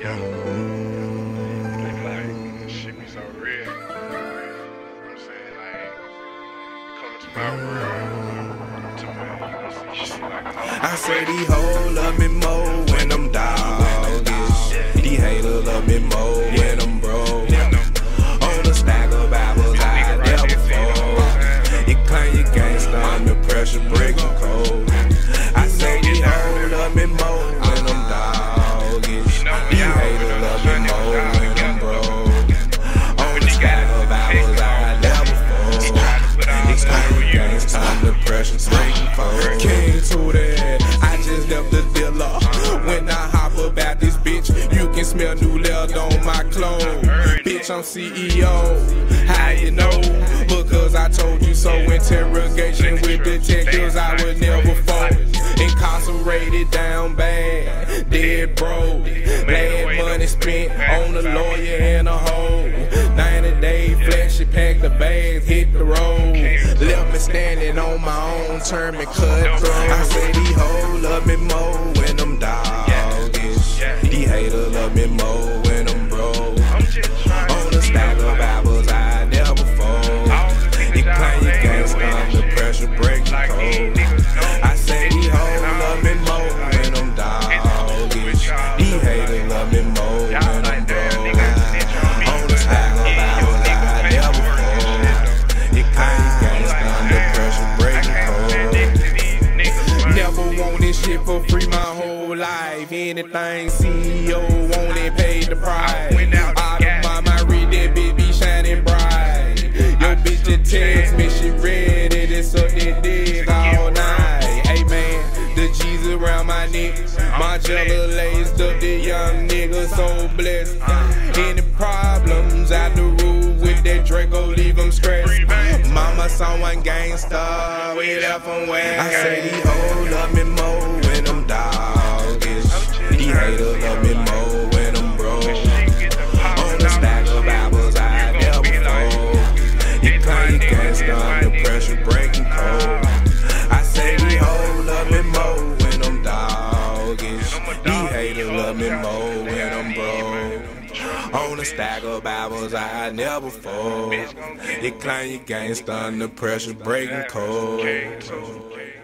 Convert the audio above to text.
Yeah. Like, shit be so real. You know what I'm saying? Like, coming to my world, to my, you see shit like I say these hoes love me more when I'm doggish. These haters love me more when I'm broke. On a stack of apples I never fold. You claim you gangsta, I'm the pressure breaking cold. I say these hoes love me more when I'm doggish. These haters love me more when I'm broke. On a stack of apples I never fold. You claim you gangsta, I'm the pressure breaking cold. King to that. Just left the dealer. When I hop up at this bitch, you can smell new leather on my clothes. Bitch, I'm CEO. How you know? Because I told you so. Interrogation with detectives, I would never fold. Incarcerated down bad, dead broke. Bad money spent on a lawyer and a hoe. 90-day flashy, pack the bags, hit the road. Left me standing on my own term and cut through. I say these hoes love me more when I'm doggish. These haters love me more when I'm broke. On a stack of apples I never fold. You claim you gangsta, I'm the pressure breaking cold. I say these hoes love me more when I'm doggish. These haters love me more when I'm broke. On a stack of apples I never fold. You claim you gangsta, I'm the pressure breaking cold. Never want this shit for free my whole life. Anything CEO want it, paid the price. Out of my read that bitch be shining bright. Yo bitch just text me, she ready to suck that dick all night. Hey man, the G's around my neck, my jello laced up, the young nigga so blessed. Any problems out the roof with that Draco, leave them stressed. Mama someone gangsta, we left from where. I say these hoes love me more when I'm doggish. These haters love me more when I'm broke. On a stack of apples I never fold. You claim you gangsta, I'm the pressure breaking cold. I say these hoes love me more when I'm doggish. These haters love me more when I'm broke. On a stack of apples I never fold. You claim you gangsta, I'm the pressure breaking cold.